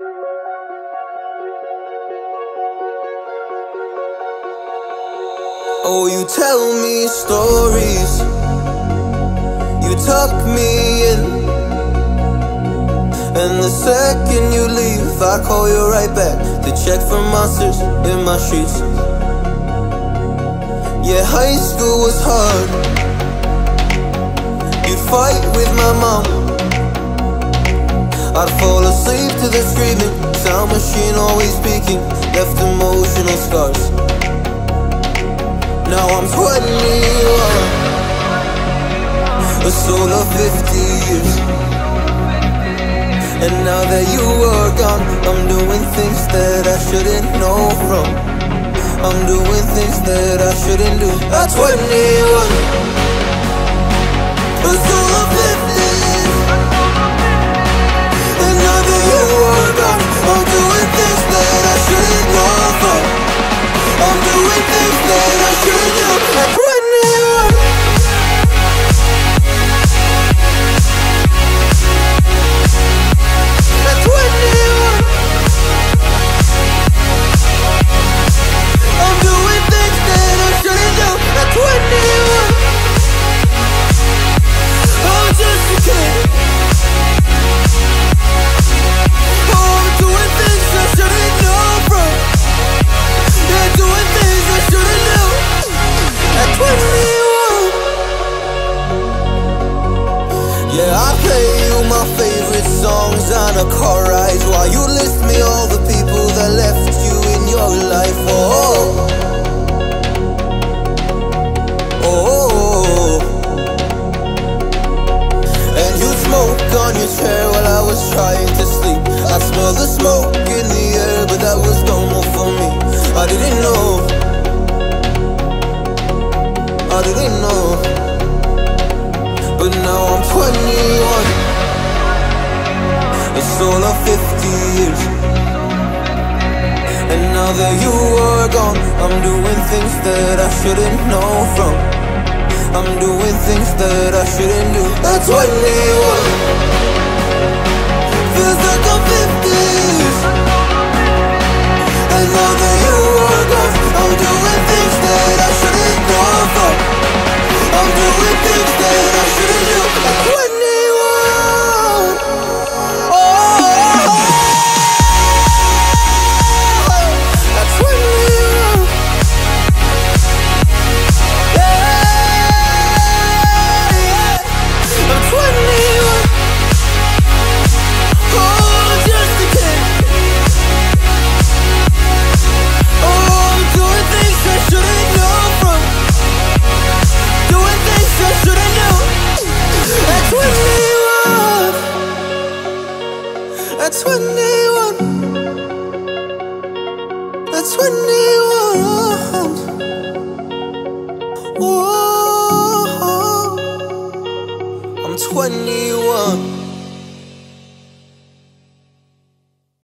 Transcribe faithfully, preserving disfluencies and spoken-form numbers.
Oh, you tell me stories, you tuck me in, and the second you leave, I call you right back to check for monsters in my streets. Yeah, high school was hard. You'd fight with my mom, I'd fall asleep to the screaming, sound machine always speaking, left emotional scars. Now I'm twenty-one, a soul of fifty years. And now that you are gone, I'm doing things that I shouldn't know from. I'm doing things that I shouldn't do. At twenty-one, a soul of fifty years. And now that you are gone, I'm doing things that I shouldn't know from. I'm doing things that I shouldn't do. At twenty-one, at twenty-one, I'm doing things that I shouldn't do. At twenty-one, I'm just a kid. Oh, I'm doing things I shouldn't know from. Yeah, doing things I shouldn't do. At twenty-one, yeah, I play you my favorite songs on a car ride while you list me all the people that left you in your life. Oh, oh, oh. And you smoke on your chair while I was trying to sleep. I smell the smoke in the air, but that was normal for me. I didn't know, I didn't know. But now I'm twenty-one, a soul of fifty years. And now that you are gone, I'm doing things that I shouldn't know from. I'm doing things that I shouldn't do. At twenty-one, feels like I'm fifty years. And now that you are gone, I'm doing things that I shouldn't know from. I'm doing things that I shouldn't do. At twenty-one, oh, at twenty-one, yeah, yeah. I'm twenty-one, oh, just a kid. Oh, I'm doing things I shouldn't know from. Doing things I shouldn't know. At twenty-one, at twenty-one, at twenty-one, oh, I'm twenty-one.